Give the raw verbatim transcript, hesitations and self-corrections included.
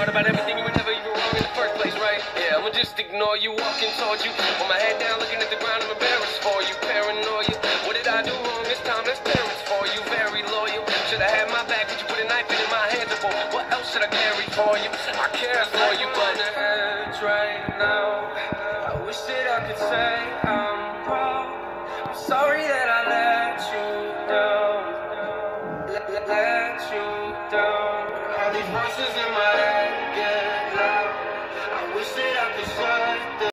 right about everything, you were never even wrong in the first place, right? Yeah, I'ma just ignore you, walking towards you, with my head down, looking at the ground, I'm embarrassed for you, paranoia. What did I do wrong this time? There's parents for you, very loyal. Should I have my back? Did you put a knife in my hands? Or what else should I carry for you? I care for you, but the edge right now. I wish that I could say I'm wrong. I'm sorry that I let you down. Let, let, let you down. All these voices in my head.